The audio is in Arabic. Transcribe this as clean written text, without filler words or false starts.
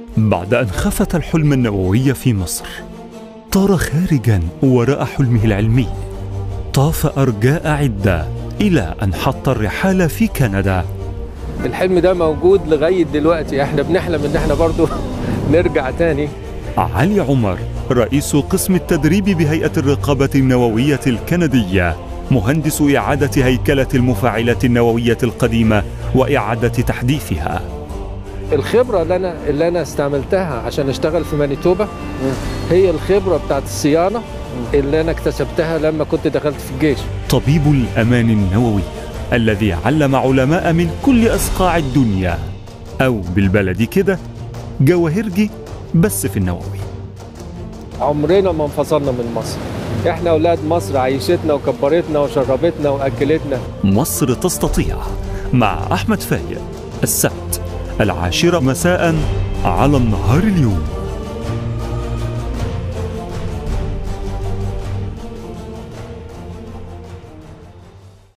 بعد أن خفت الحلم النووي في مصر، طار خارجاً وراء حلمه العلمي. طاف أرجاء عدة إلى أن حط الرحال في كندا. الحلم ده موجود لغاية دلوقتي، احنا بنحلم ان احنا برضو نرجع تاني. علي عمر رئيس قسم التدريب بهيئة الرقابة النووية الكندية، مهندس إعادة هيكلة المفاعلات النووية القديمة وإعادة تحديثها. الخبرة اللي أنا استعملتها عشان أشتغل في مانيتوبا هي الخبرة بتاعت الصيانة اللي أنا اكتسبتها لما كنت دخلت في الجيش. طبيب الأمان النووي الذي علم علماء من كل أصقاع الدنيا، أو بالبلدي كده جواهرجي بس في النووي. عمرنا ما انفصلنا من مصر، احنا أولاد مصر، عيشتنا وكبرتنا وشربتنا وأكلتنا. مصر تستطيع مع أحمد فايق، السبت 10 مساء على النهار اليوم.